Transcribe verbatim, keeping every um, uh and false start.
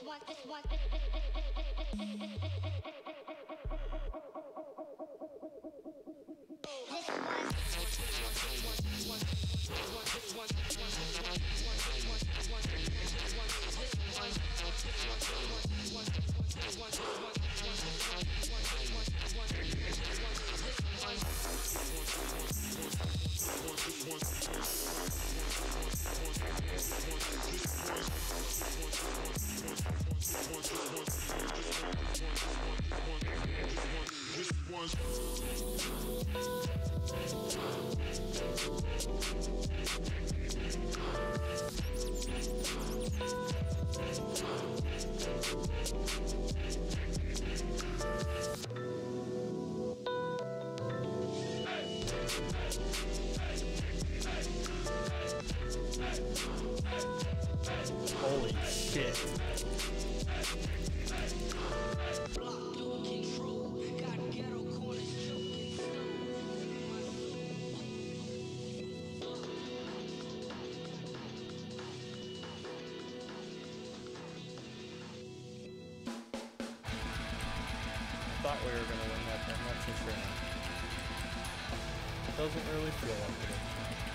Holy shit. Thought we were gonna win that, but I'm not too sure. It doesn't really feel like it.